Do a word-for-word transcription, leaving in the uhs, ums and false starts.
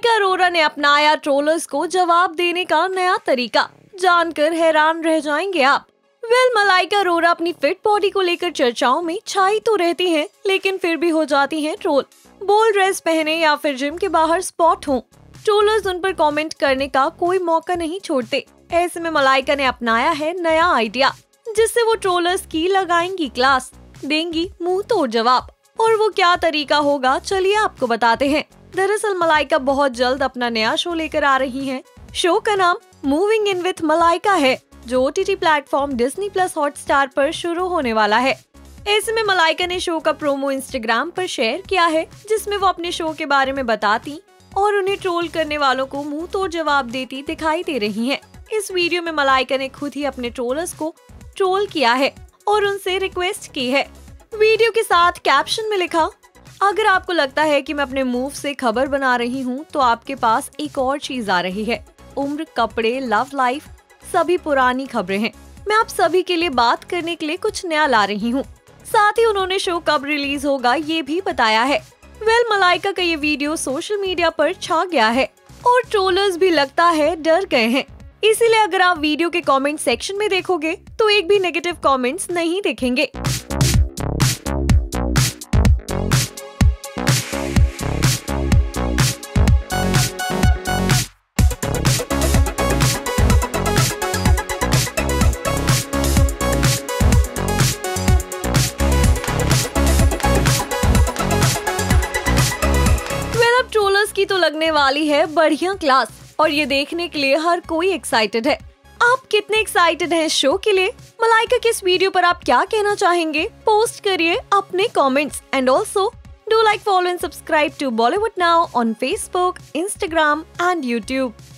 मलाइका अरोरा ने अपनाया ट्रोलर्स को जवाब देने का नया तरीका, जानकर हैरान रह जाएंगे आप। वेल well, मलाइका अरोरा अपनी फिट बॉडी को लेकर चर्चाओं में छाई तो रहती हैं, लेकिन फिर भी हो जाती हैं ट्रोल। बोल्ड ड्रेस पहने या फिर जिम के बाहर स्पॉट हों, ट्रोलर्स उन पर कमेंट करने का कोई मौका नहीं छोड़ते। ऐसे में मलाइका ने अपनाया है नया आइडिया, जिससे वो ट्रोलर्स की लगाएंगी क्लास, देंगी मुंह तोड़ जवाब। और वो क्या तरीका होगा, चलिए आपको बताते हैं। दरअसल मलाइका बहुत जल्द अपना नया शो लेकर आ रही हैं। शो का नाम मूविंग इन विथ मलाइका है, जो OTT platform Disney plus Hotstar पर शुरू होने वाला है। ऐसे में मलाइका ने शो का प्रोमो इंस्टाग्राम पर शेयर किया है, जिसमें वो अपने शो के बारे में बताती और उन्हें ट्रोल करने वालों को मुंह तोड़ जवाब देती दिखाई दे रही हैं। इस वीडियो में मलाइका ने खुद ही अपने ट्रोलर्स को ट्रोल किया है और उनसे रिक्वेस्ट की है। वीडियो के साथ कैप्शन में लिखा, अगर आपको लगता है कि मैं अपने मूव से खबर बना रही हूँ, तो आपके पास एक और चीज आ रही है। उम्र, कपड़े, लव लाइफ सभी पुरानी खबरें हैं। मैं आप सभी के लिए बात करने के लिए कुछ नया ला रही हूँ। साथ ही उन्होंने शो कब रिलीज होगा ये भी बताया है। वेल मलाइका का ये वीडियो सोशल मीडिया पर छा गया है और ट्रोलर्स भी लगता है डर गए हैं। इसीलिए अगर आप वीडियो के कमेंट सेक्शन में देखोगे तो एक भी नेगेटिव कमेंट्स नहीं दिखेंगे। ट्रोलर्स की तो लगने वाली है बढ़िया क्लास और ये देखने के लिए हर कोई एक्साइटेड है। आप कितने एक्साइटेड हैं शो के लिए? मलाइका के इस वीडियो पर आप क्या कहना चाहेंगे? पोस्ट करिए अपने comments and also do like, follow and subscribe to Bollywood now on Facebook, Instagram and YouTube.